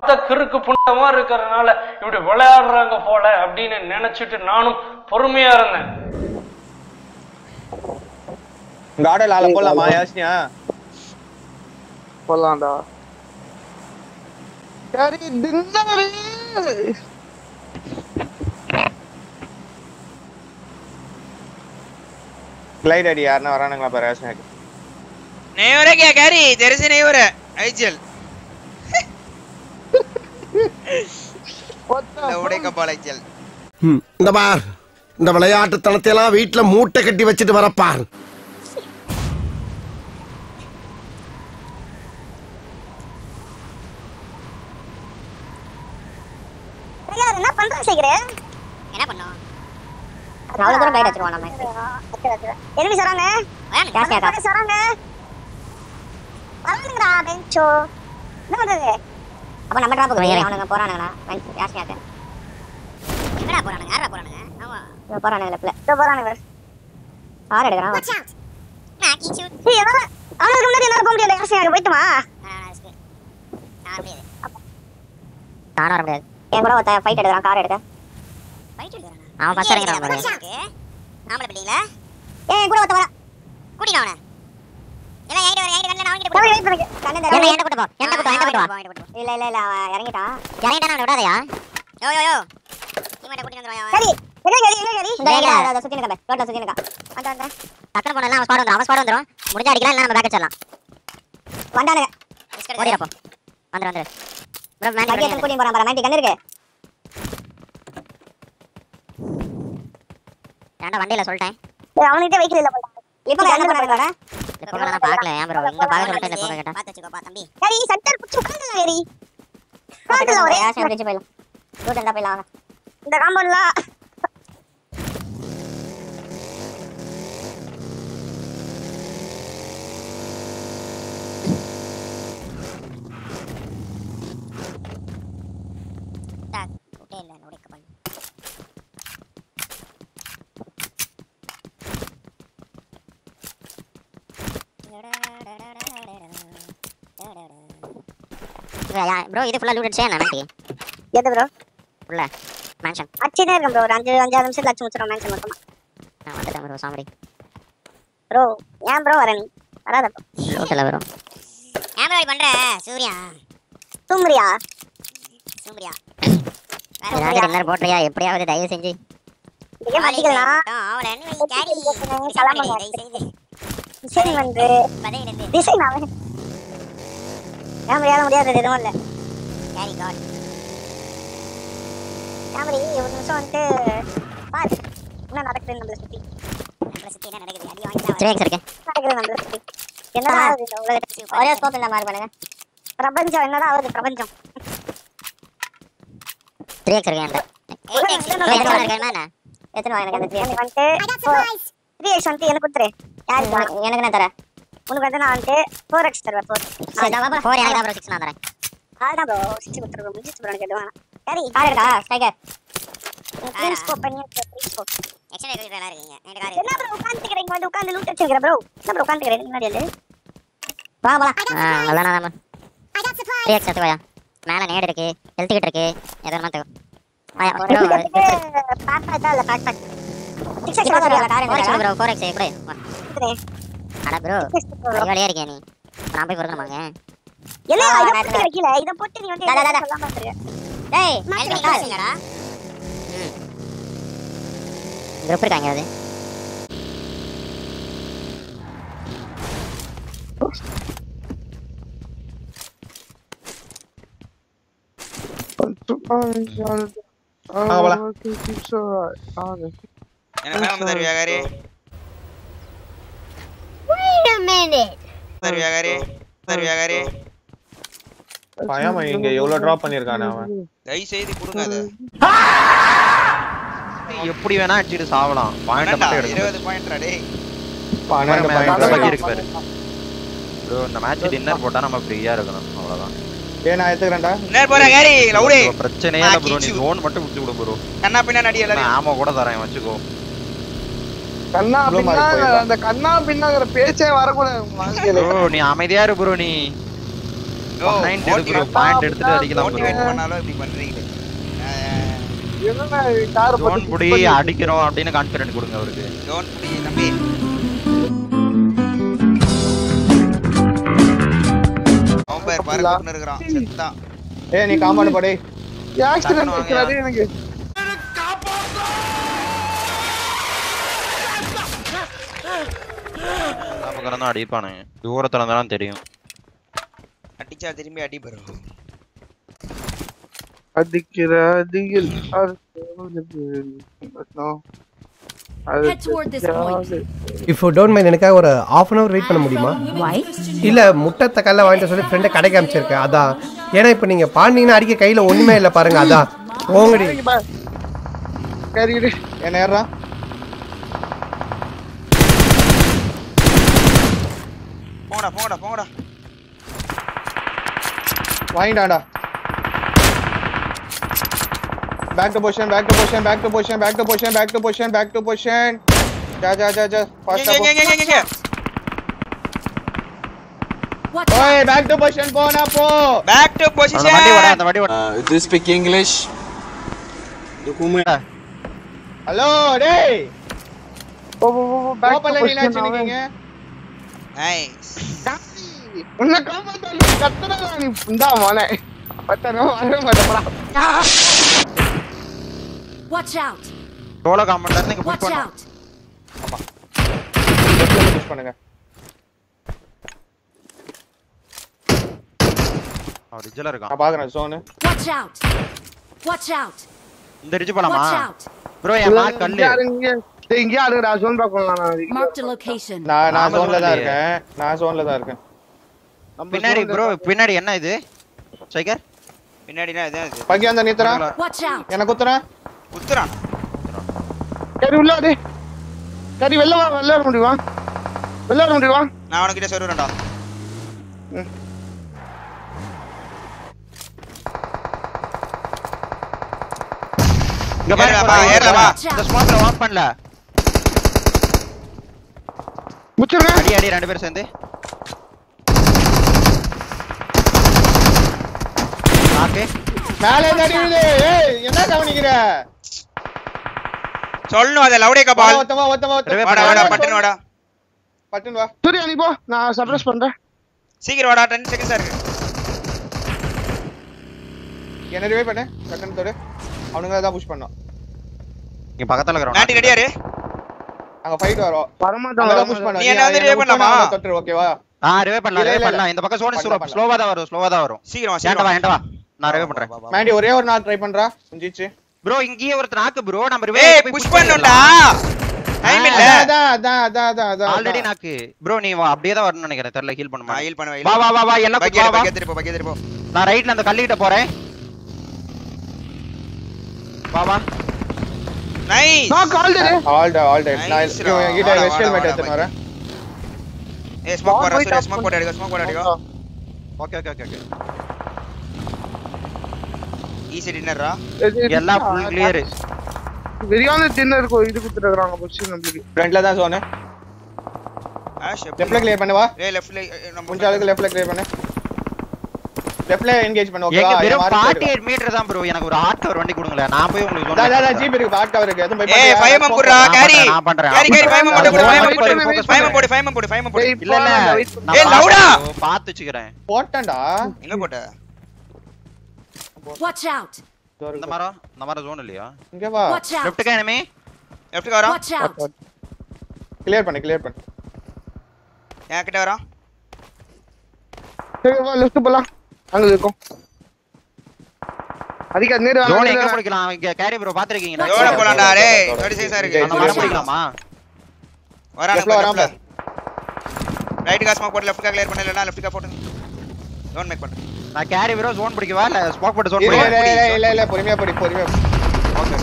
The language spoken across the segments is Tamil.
கிறுக்கு புண்டமா இருக்கிறதுனால இப்படி விளையாடுறாங்க போல அப்படின்னு நினைச்சிட்டு நானும் பொறுமையா இருந்தேன். காடலால போலாமா யாஸ்னியா? போலாம்டா. சரி டின்னரு. ग्लाइड अड़ी यार ना वरानंगा पर यास्निया नहीं हो रहा क्या कैरी? तेरे से नहीं हो रहा आइजल லவுடே கபால் ஆइजल. இந்த பார், இந்த விளையாட்டு தளத்தை எல்லாம் வீட்ல மூட்டை கட்டி வச்சிட்டு வரப்பார். என்ன பண்ற சீக்கிர? என்ன பண்ணோம்? அவ்வளவு தூரம் கைட் வச்சிருவோம் நம்ம. எனிமி சராங்க. யாஸ்னியா சராங்க. வரணுங்கடா பெஞ்சோ. என்ன பண்றது? அப்ப நம்ம டிராப் போறோம். அவனுங்க போறானுங்கடா. யாஸ்னியாக்கு. எங்கடா போறானுங்க? யாரா போறானுங்க? ஆமா. இங்க போறானுங்க லெஃப்ட்ல. இதோ போறானுங்க. ஆர் எடுக்கறான். Watch out. மேக்கி ஷூட். ஏய் எவரா? அவனுக்கு முன்னாடி என்ன போக முடியல. யாஸ்னியாக்கு போய்ட்டுமா? நான் முடியாது. தான வர முடியாது. என் கூட ஒருத்த ஃபைட் எடுக்கறான். கார் எடுக்க. ஃபைட் எடுக்கறானா? அவன் ஃபர்ஸ்ட் இறங்கறான் பாரு. ஆம்பள பில்டிங்ல. ஏய் கூட ஒருத்த வர. கூட்டிடு அவனை. இல்ல ஐடி வர ஐடி கண்ணல நான் கிட்ட போய் வெயிட் பண்ணுங்க. கண்ணல என்ன கூட்டி போ. என்ன கூட்டி வா. இல்ல இல்ல இல்ல அவன் இறங்கிட்டான். இறங்கிட்டானா அவனை விடாதயா? யோ யோ யோ. டீமேட்ட கூட்டி வந்துறா அவன். சரி. எங்க அத சுத்தி நிக்க. ரோட்ல சுத்தி நிக்க. அந்த டக்கன போனலாம் அவன் ஸ்பாட் வந்துரும். முடிஞ்சா அடிக்கலாம் இல்ல நம்ம பேக் அடிச்சலாம். வந்தானுங்க. ஓடிரப்போ. வந்துரு. ப்ரோ மேன் கேட்டன் கூட்டி போறான் பாரு. மேன் கண்ணு இருக்கு. ஏன்டா வண்டியில சொல்லிட்டேன். அவன்கிட்ட வெஹிக்கிள் இல்ல போடா. இப்போ என்ன பண்றாங்கடா? இப்போ நான் பார்க்கல. ஏன் ப்ரோ இங்க பாக்க சொல்லிட்டேன். இந்த போக கேட்டா பாத்து வெச்சுக்கோப்பா தம்பி. சரி சட்டர் புடிச்சு உட்கார்ந்தா ஏறி. காட்டுல ஒரே ஆஷா பிடிச்சு போயிடலாம். ரோட் எண்டா போயிடலாம். இந்த காம்பவுண்ட்ல டாக் ஹோட்டல்ல நோடிக்க பண்ணு. ப்ரோ இது ஃபுல்லா லூட்டட் சேனா மேண்டி. எது ப்ரோ? ஃபுல்லா மேன்ஷன். அச்சேனே இருக்கு ப்ரோ. 5 நிமிஷத்துல அச்சு முடிச்சிரோம் மேன்ஷன் மொத்தமா. நான் வந்துட்டேன் ப்ரோ சாமடி. ப்ரோ ஏன் ப்ரோ வர நீ? வராத ப்ரோ. லூட்டல ப்ரோ. ஏன் ப்ரோ இப்படி பண்ற? சூர்யா. சூம்ரியா. வேற டின்னர் போட்றியா? எப்படியாவது தயவு செஞ்சு. இங்க மாட்டிக்கலாம். அவள என்ன கேரி சலாம் பண்ணு தயவு செஞ்சு. டிசைன் வந்து பதையில டிசைன் அவன் முடியாது எதுவும் இல்ல. கேரி காட் கேமரி ஒரு நிமிஷம் வந்து பாரு என்ன நடக்குது நம்மள சுத்தி என்ன நடக்குது. அடி வாங்கிட்டா ட்ரேக்ஸ் இருக்கு. நடக்குது நம்மள சுத்தி என்னடா ஆகுது இந்த உலகத்துல? ஒரே ஸ்கோப் இந்த மாதிரி பண்ணுங்க. பிரபஞ்சம் என்னடா ஆகுது? பிரபஞ்சம் ட்ரேக்ஸ் இருக்கு. அந்த எத்தனை இருக்கு என்ன? எத்தனை வாங்க அந்த ட்ரேக்ஸ் வந்து 3x வந்து எனக்கு குடுத்துரு. யாருக்கு? எனக்கு நான் தரேன். உனக்கு வந்து நான் வந்து 4x தருவேன். 4 எனக்கு தான் ப்ரோ 6 நான் தரேன். ஆதான் ப்ரோ 6 குடுத்துரு. முடிஞ்சிச்சு ப்ரோ. எனக்கு எதுவும் சரி கார் இருக்கா? ஸ்ட்ரைக்கர் ப்ளீஸ் ஸ்கோப் பண்ணி ப்ளீஸ் ஸ்கோப் எக்ஸ்ட்ரா எல்லாம் இருக்கீங்க. என் கார் என்ன ப்ரோ உட்கார்ந்துக்கிறீங்க? வந்து உட்கார்ந்து லூட் அடிச்சிருக்கற ப்ரோ. என்ன ப்ரோ உட்கார்ந்துக்கிறீங்க முன்னாடி வந்து? வா வா அதான் நாம 3x எடுத்துக்கோயா. மேல நேட் இருக்கு. ஹெல்த் கிட் இருக்கு. எதனா தரோ. ஆயா ப்ரோ பேக் பேக் இல்ல back back 6x bro. Car என்ன ப்ரோ? 4x எப்படி? அட ப்ரோ ஐயோலியா இருக்கே நீ. நான் போய் வரணுமாங்க? என்ன இத போட்டு வைக்கல. இத போட்டு நீ வந்து சொல்லாம பாத்துற. டேய் மேல காசுங்கடா. குரூப் இருக்காங்க அது. என்ன மேல தருவியா காரி? Wait a minute. தருவியா காரி? பயமா இங்க எவ்வளவு டிராப் பண்ணிருக்கானே அவன். தயவு செய்து கொடுங்க அத. எப்படி வேணா அடிச்சிட்டு சாவலாம். பாயிண்ட் மட்டும் எடுங்க. 20 பாயிண்ட்ரா டேய். 12 பாயிண்ட் இருக்கு பாரு. ப்ரோ இந்த மேட்ச் டின்னர் போட்டா நம்ம ஃப்ரீயா இருக்கணும். அவ்வளவுதான். ஏய் நான் எடுத்துக்கறேன்டா. டின்னர் போறா காரி லவுடே. பிரச்சனையே இல்ல ப்ரோ. நீ ஜோன் மட்டும் விட்டு விடு ப்ரோ. கண்ணா பின்னா நடி எல்லாரும். ஆமா கூட தரேன் வச்சுக்கோ. கண்ணா பின்னா அந்த கண்ணா பின்னாங்கற பேச்சே வர கூட ப்ரோ நீ அமைதியா இரு ப்ரோ. நீ பாயிண்ட் எடுத்து பாயிண்ட் எடுத்துட்டு அடிக்கலாம் மோட்டிவேட் பண்ணாலும் இப்படி பண்றீங்க. என்னடா கார் ஜோன் புடி அடிக்கிறோம் அப்படினு கான்ஃபிடன்ட் கொடுங்க அவருக்கு. ஜோன் புடி தம்பி. அவன் பேர் பாரு கொண்டு இருக்கறான் செத்தான். ஏய் நீ காம்பவுண்ட் போடே. ஆக்சிடென்ட் ஆயிடுச்சு எனக்கு. நாம அடிப்பானே தூரத்துல இருந்தாலும் தெரியும். அடிச்சா திரும்பி அடி ப்ரோ. அடிக்கிற அடியில் Head toward this point. If you don't mind எனக்காக ஒரு half an hour வெயிட் பண்ண முடியுமா? Why? இல்ல முட்டை தக்காளி வாங்கிட்டு சொல்லி ஃப்ரெண்ட கடைக்கு அனுப்பிச்சிருக்கேன் அதான். ஏன்னா இப்போ நீங்க பாண்டிங்கன்னா அடிக்க கையில ஒண்ணுமே இல்ல பாருங்க அதான். போங்கடி. கேரிடி என்ன ஏறா? போங்கடா. வாங்கிடாடா. Back to position. जा फास्ट ओए बैक टू पोजीशन போனா போ back to position அந்த வண்டி ஓட do you speak english hello டேய் ஓ பேக் போப்பல நீ லாச்சு நிக்கீங்க nice உன்ன காப்பாத்தல கத்துறடா நீ இந்தா மோனே பத்தனோ வர மாட்டடா Watch out. டோல காம்பவுண்ட்ல இருந்து புஷ் Watch பண்ணு out. ஆமா லெஃப்ட்ல புஷ் பண்ணுங்க அவ ரிஜ்ல இருக்கான் நான் பாக்குறேன் ஜோன் Watch out. இந்த ரிஜ் போலாமா Watch out. ப்ரோ என் மார்க் கல்லு இங்க ஆளுடா ஜோன் பார்க்கலாம் நான் Marked a location. நான் ஜோன்ல தான் இருக்கேன் பின்னாடி ப்ரோ பின்னாடி என்ன இது சைகர் பின்னாடினா இதான் இது பக்கி அந்த நீத்தரா Watch out. என்ன குத்துறான் சரி உள்ள டேய் சரி வெல்ல வர முடியுமா நான் அவன்கிட்ட சொல்றேன்டா இங்க பாரு ஏறல வா இந்த ஸ்மோக்ல வாக் பண்ணல முச்சிருங்க அடி ரெண்டு பேரும் சேர்ந்து ஓகே மேலே தடிவுது ஏய் என்ன கவனிக்கிற சொல்லணும் அத லவுடேக்கா பால் ஒத்தமா வாடா பட்டன் வா சரி நீ போ நான் சப்ரஸ் பண்றேன் சீக்கிரம் வாடா 10 செகண்ட்ஸ் இருக்கு என்ன ரிவைவ் பண்ணு டக்குன்னு தொடு அவனுங்க தான் புஷ் பண்ணோம் இங்க பக்கத்துல இருக்கறோம் நாட்டி ரெடியா இரு அங்க ஃபைட் வரோம் வரமாட்டாங்க புஷ் பண்ணு நீ என்ன வந்து ரிவைவ் பண்ணலாமா தொட்டு ஓகேவா ரிவைவ் பண்ணலாம் இந்த பக்கம் சோனி ஸ்லோவா தான் வரும் சீக்கிரம் வா நான் ரிவைவ் பண்றேன் மாண்டி ஒரே ஒரு நாள் ட்ரை பண்றா செஞ்சிச்சு ப்ரோ இங்கேயே ஒருத்த நாக்கு ப்ரோ நம்ம ஏய் புஷ் பண்ணனும்டா டைம் இல்ல அதான் ஆல்ரெடி நாக்கு ப்ரோ நீ அப்படியே தான் வரணும்னு நினைக்கிறேன் தெரியல ஹீல் பண்ணுமா ஹீல் பண்ணு வா எல்லாம் பக்கே திருப்போ நான் ரைட்ல அந்த கல்லிட்ட போறேன் வா நைஸ் நான் கால் டே ஆல் டே நான் கிட்ட வெஸ்டல் மேட் எடுத்து வரேன் ஏய் ஸ்மோக் போட அடிங்க ஓகே ஈஸி டின்னரா எல்லாம் ஃபுல் கிளியர் வெரியான டின்னர் கோ இது குத்துறாங்க பொசிஷன் நமக்கு ஃப்ரண்ட்ல தான் ஜோன் லெஃப்ட்ல கிளியர் பண்ணு வா லெஃப்ட்ல நம்ம கொஞ்ச அளவுக்கு லெஃப்ட்ல கிளியர் பண்ணு லெஃப்ட்ல என்கேஜ் பண்ணு ஓகேவா வெறும் 48 மீட்டர் தான் ப்ரோ எனக்கு ஒரு ஹார்ட் கவர் வண்டி கொடுங்களே நான் போய் உங்களுக்கு ஜோன் ஜீப் இருக்கு ஹார்ட் கவர் இருக்கு அதுவும் போய் ஏய் 5 மம் போடுடா கேரி நான் பண்றேன் கேரி 5 மம் போடு 5 மம் போடு இல்ல ஏய் லவுடா பாத்து வெச்சுக்கறேன் போட்டடா எங்க போட்ட Watch out. இந்த மரம் ஜோன் இல்லையா இங்க வா Watch out. Left enemy left வர Watch out. கிளியர் பண்ணு ஏன் கிட்ட வர சரி வா லெஃப்ட் போலாம் அங்க இருக்கோம் அதிக நேரா ஜோன் எங்க போடிக்கலாம் இங்க கேரி ப்ரோ பாத்துறீங்க ஜோன போலாம்டா டேய் 36 இருக்கு அந்த மரம் போடிக்கலாமா வரானே ரைட் காஸ் ஸ்மோக் போட்டு லெஃப்ட் கா கிளியர் பண்ணல லெஃப்ட் கா போட்டு ஜோன் மேக் பண்ணு நான் கேரி ப்ரோ ஜோன் பிடிக்கவா இல்ல ஸ்மோக் போட்டு ஜோன் இல்ல பொறுமையா படி ஓகே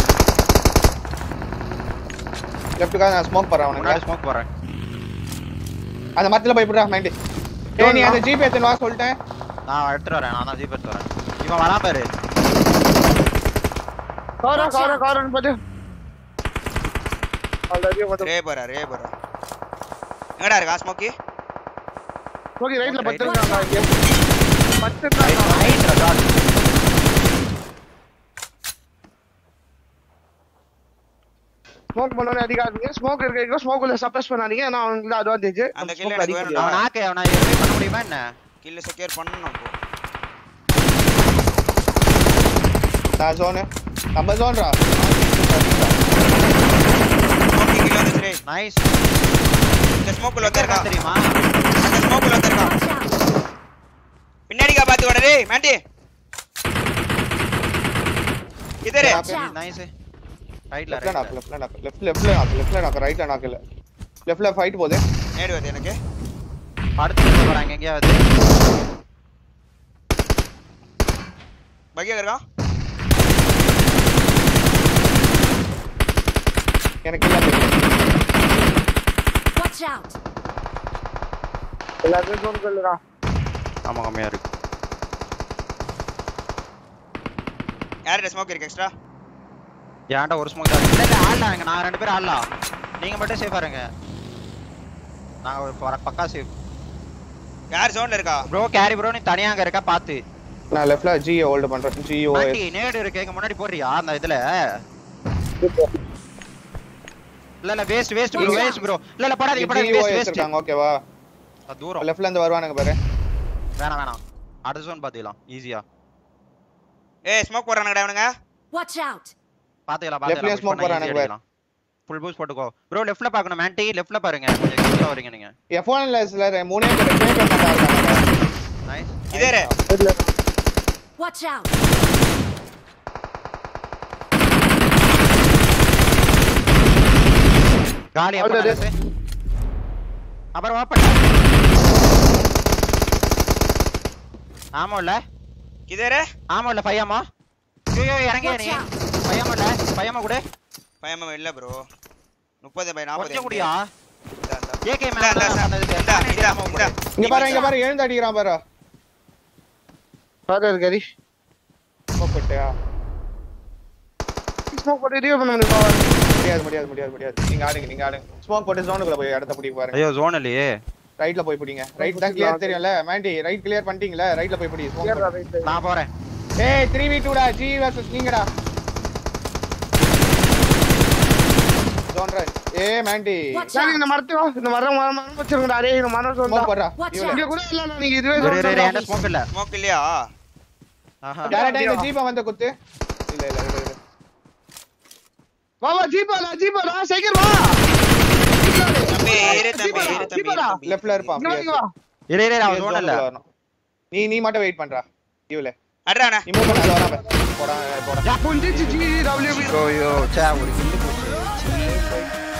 லெஃப்ட் கா நான் ஸ்மோக் போறேன் நான் ஸ்மோக் போறேன் அந்த மரத்துல போய் போடா மைண்ட் ஏய் நீ அந்த ஜீப் ஏத்துன வா சொல்லிட்டேன் நான் எடுத்து வரேன் நான் தான் ஜீப் எடுத்து வரேன் இவன் வரா பாரு காரன் பாத்து ஆல்ரெடி வந்து ரே பரா எங்கடா இருக்கா ஸ்மோக்கி ஓகே ரைட்ல பத்திரங்க ஸ்மோக் பண்ணனே அடிக்காதீங்க. ஸ்மோக் இருக்கீங்க. ஸ்மோக் உள்ள சப்ரஸ் பண்ணாதீங்க. நான் உங்களுக்கு அட்வான்டேஜ். அந்த கில் எனக்கு வேணும். அவன் நாக்கு அவனை ரிவைவ் பண்ண முடியுமா என்ன? கில் செக்யூர் பண்ணனும் போ. நான் ஜோன் நம்ம ஜோன்ரா. ஓகே கில் வந்துச்சு. நைஸ். இந்த ஸ்மோக் உள்ள இருக்கா தெரியுமா? அந்த ஸ்மோக் உள்ள இருக்கா? பின்னாடிக்கா பாத்து ஓட டேய் மாண்டி. இதரே நைஸ். ரைட்ல லெஃப்ட்ல ஃபைட் போகுது. நேடு வருது எனக்கு. அடுத்து போறாங்க எங்கயாவது. பகியா இருக்கா? எனக்கு இல்ல. Watch out. எல்லாரும் ஜோன் கொள்ளுடா. ஆமா கம்மியா இருக்கு. யாரோட ஸ்மோக் இருக்கு எக்ஸ்ட்ரா? ஏன்டா ஒரு ஸ்மோக் தான். இல்ல ஆடலாங்க. நான் ரெண்டு பேரும் ஆடலாம். நீங்க மட்டும் சேஃபா இருங்க. நான் ஒரு பக்கா சேஃப். யார் ஜோன்ல இருக்கா? ப்ரோ கேரி ப்ரோ நீ தனியா அங்க இருக்க பாத்து. நான் லெஃப்ட்ல ஜிஓ ஹோல்ட் பண்றேன். ஜிஓ மாட்டி நேடு இருக்கு. எங்க முன்னாடி போறியா அந்த இதுல? இல்ல வேஸ்ட் ப்ரோ வேஸ்ட் ப்ரோ. இல்ல போடாதீங்க வேஸ்ட் இருக்காங்க. ஓகேவா? தூரம் லெஃப்ட்ல இருந்து வருவானுங்க பாரு. வேணாம். அடுத்த ஜோன் பாத்துக்கலாம் ஈஸியா. ஏய் ஸ்மோக் போறானுங்கடா அவனுங்க. Watch out. பாத்துக்கலாம் லெஃப்ட்ல ஸ்மோக் போறானுங்க பாரு. ஃபுல் பூஸ்ட் போட்டுக்கோ. ப்ரோ லெஃப்ட்ல பார்க்கணும். மாண்டி லெஃப்ட்ல பாருங்க. கொஞ்சம் கிட்ட வரீங்க நீங்க. F1 ல மூணே பேர் ப்ளே பண்ண மாட்டாங்க. நைஸ். இதரே. Watch out. காலி அப்படி அப்புறம் ஓபன். ஆமா இல்ல இதரே. ஆமா இல்ல பையமா. ஐயோ இறங்கியா நீ. பையமா கூட. பையமா இல்ல ப்ரோ. 30 பை 40 கொஞ்சம் குடியா. ஏகே இங்க பாரு எழுந்து அடிக்கிறான் பாரு. பாரு இருக்கடி. ஸ்மோக் போட்டியா? ஸ்மோக் போட்டு ரிவ்யூ பண்ண முடியாது. நீங்க ஆடுங்க. ஸ்மோக் போட்டு ஜோனுக்குள்ள போய் இடத்த பிடிக்க பாருங்க. ஐயோ ஜோன் இல்லையே. ரைட்ல போய் பிடிங்க. ரைட் தான் கிளியர் தெரியும்ல மாண்டி. ரைட் கிளியர் பண்ணிட்டீங்களா? ரைட்ல போய் பிடி. நான் போறேன். ஏய் 3v2 டா. ஜி vs நீங்கடா. Zone right. ஏய் மாண்டி. நான் இந்த மரம் வச்சிருங்கடா. டேய் இந்த மரம் சொல்றா. ஸ்மோக் போடுறா. இங்க கூட இல்ல நீங்க இதுவே என்ன ஸ்மோக் இல்ல. ஸ்மோக் இல்லையா? ஆஹா. டைரக்டா இந்த ஜீப்ப வந்து குத்து. இல்ல. வாவா ஜீப்பாடா சைக்கிள் வா. தம்பி லெஃப்ட்ல இருப்பான். இரு அவன் ஜோன் இல்ல. நீ மட்டும் வெயிட் பண்றா. இவளே அடறானே. நீ மூவ் பண்ணல வராம. போடா. புஞ்சிச்சு ஜி டபிள்யூ. ஐயோ சே ஒரு கில் போச்சு.